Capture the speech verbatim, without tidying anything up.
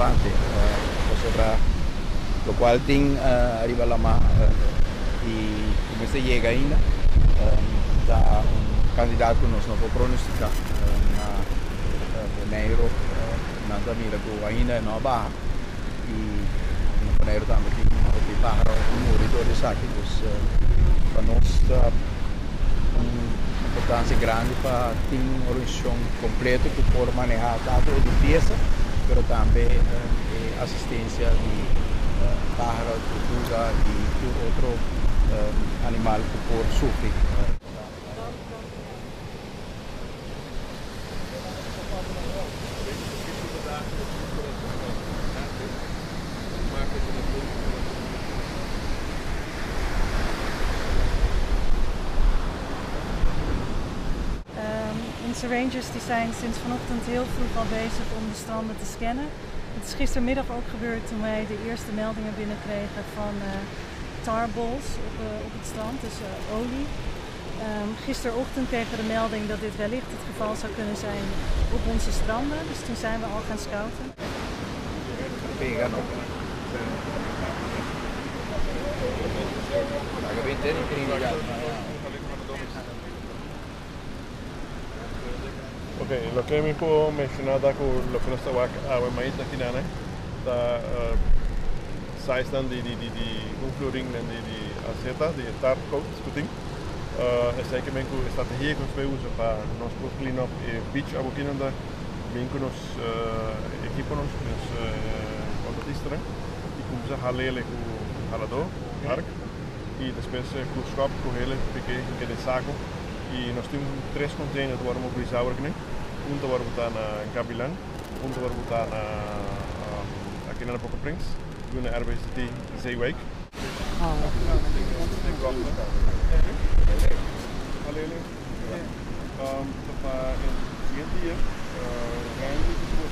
relevante. Uh, lo cual tiene uh, arriba la más uh, y como se llega ainda, um, da un candidato que nos no puede pronosticar uh, na uh, Janeiro, uh, nada mira que ainda não baja e no Janeiro também tem uma barra um monitor de saque, dus uh, para nós uh, uma importância grande para ter uma organização completa que pode manejar tanto a limpeza, mas também uh, assistência de Uh, pájaros, tortuga e outro uh, animal que pode sofrer. Um, onze rangers die zijn sinds vanochtend heel vroeg al bezig om de stranden te scannen. Het is gistermiddag ook gebeurd toen wij de eerste meldingen binnenkregen van uh, tarballs op, uh, op het strand, dus uh, olie. Um, gisterochtend kregen we de melding dat dit wellicht het geval zou kunnen zijn op onze stranden, dus toen zijn we al gaan scouten. Ok, lo que me puedo mencionar da con lo que nos estaba a maíz aqui na né, da size dan die die die die hoefloading en die die aceta, die tar coat scooting. É sei que menco estratégia que nós usamos para nós poder clean up e beach abo aqui nanda, menco nos equipo nos nos autotistra e como se halele com halador, arc e depois com o schap com hele pequeno que de saco e nós temos três containers que vamos mobilizar aqui, né? Um que vamos botar na Gabilan, um que vamos botar na aqui na Poco Prince, e um na R B C T Zeewijk. Ah, halele. Um, in het siguiente jaar, uh,